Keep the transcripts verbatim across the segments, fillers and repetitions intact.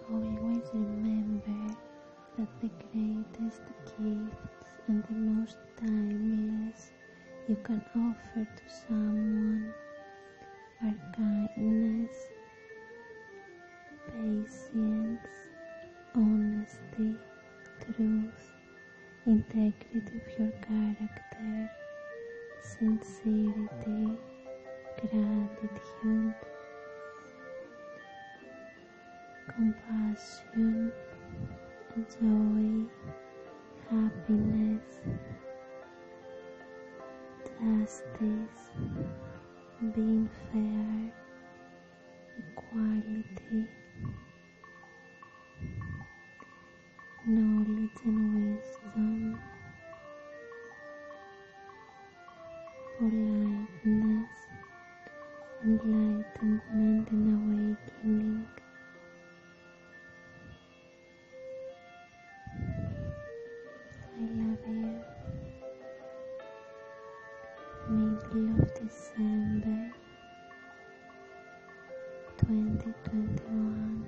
Always remember that the greatest gifts and the most timeless you can offer to someone are kindness, patience, honesty, truth, integrity of your character, sincerity, gratitude, compassion, joy, happiness, justice, being fair, equality, knowledge and wisdom, politeness, enlightenment and awakening. I love you. Middle of December twenty twenty-one.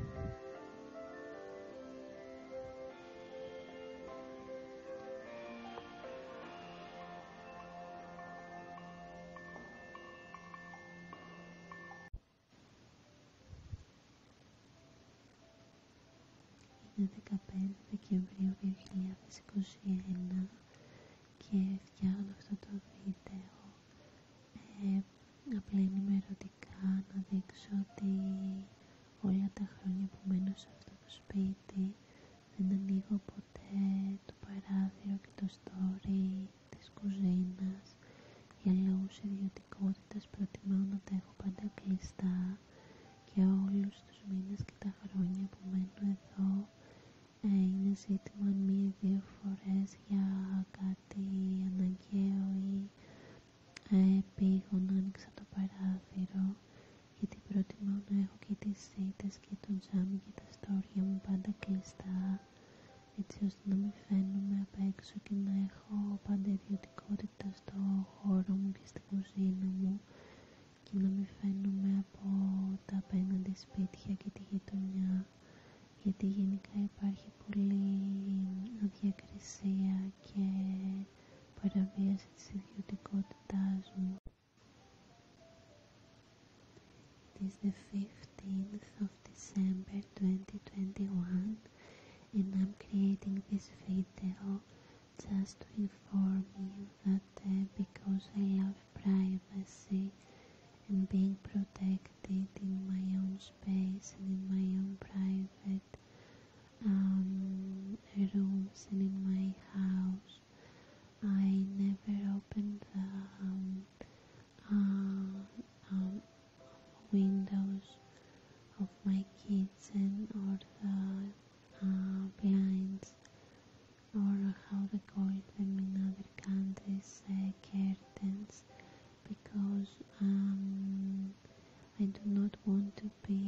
Είναι δεκαπέντε Δεκεμβρίου δύο χιλιάδες είκοσι ένα και φτιάχνω αυτό το βίντεο ε, απλά ενημερωτικά να δείξω ότι όλα τα χρόνια που μένω σε αυτό το σπίτι δεν ανοίγω ποτέ το παράθυρο και το story της κουζίνας. Για λόγους ιδιωτικότητας προτιμάω να τα έχω πάντα κλειστά και όλους τους μήνες και τα χρόνια που μένω εδώ ε, είναι ζήτημα μία-δύο φορές για κάτι αναγκαίο ή ε, πήγον να άνοιξα το παράθυρο, γιατί προτιμάω να έχω και τις σίτες και το τζάμι και τα στόρια μου πάντα κλειστά, έτσι ώστε να μην φαίνομαι απ' έξω και να έχω πάντα ιδιωτικότητα στο χώρο μου και στην κουζίνα μου και να μην φαίνομαι από τα απέναντι σπίτια και τη γειτονιά, γιατί γενικά υπάρχει πολύ αδιακρισία και παραβίαση της ιδιωτικότητάς μου. It is the fifteenth of December twenty twenty-one and I'm creating this video just to inform you that uh, because I love privacy and being protected in my own space and in my own private um, rooms and in my house, I never open the um, uh, um, windows of my kitchen or the uh, blinds or how they call them in other countries, uh, curtains, because um, I do not want to be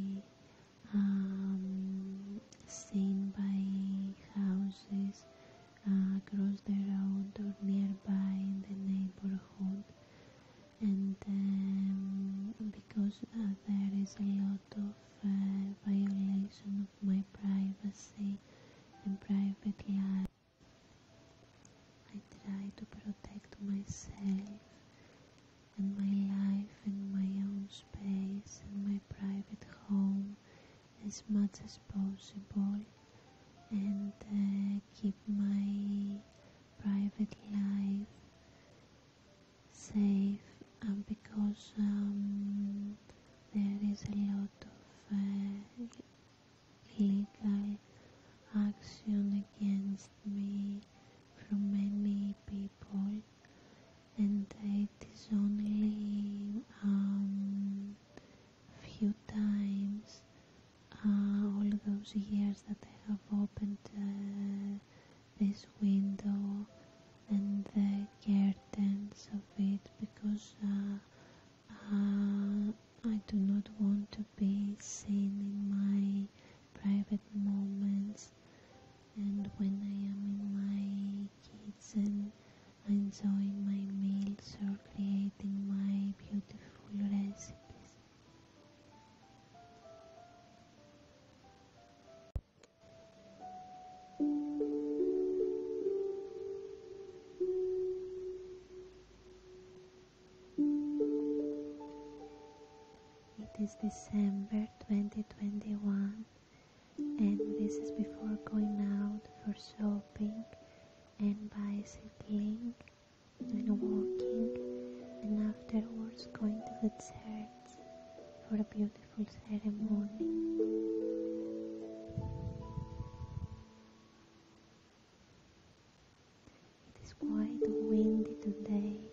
um, seen by houses uh, across the road or nearby in the neighborhood, and um, because uh, there is a lot of uh, violation of my privacy and private life. I try to protect myself and my life and my own space and my private home as much as possible and uh, keep my private life safe uh, because um, there is a lot of uh, legal action against me from many people, and it is only um, few times uh, all those years that I have opened uh, this window and the curtains of it, because uh, uh, I do not want to be seen in my private moments, and when I am in my kitchen enjoying my meals or creating my beautiful recipes. is December twenty twenty-one, and this is before going out for shopping and bicycling and walking, and afterwards going to the church for a beautiful ceremony. It is quite windy today,